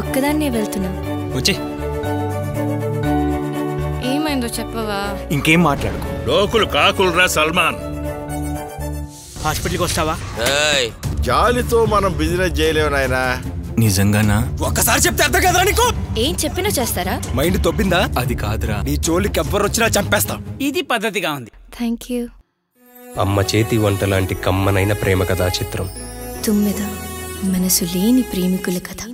ఒక్కదాన్నే వెళ్తున్నా. వచ్చే ఏమైందో చెప్పవా? ఇంకేం మాట్లాడుకో. లోకులు కాకులురా సల్మాన్. హాస్పిటల్కి వస్తావా? జాలితో మనం బిజినెస్ చేయలేము నాయనా. నిజంగానా? ఒక్కసారి చెప్తే అర్థం కదరా నీకు? ఏం చెప్పినా చేస్తారా? మైండ్ తొబ్బిందా? అది కాదురా, నీ జోలికి ఎవ్వరు వచ్చినా చంపేస్తా. ఇది పద్ధతిగా ఉంది. Thank you. అమ్మ చేతి వంట లాంటి కమ్మనైన ప్రేమ కథా చిత్రం తుమ్మెద మనసు లేని ప్రేమికుల కథ.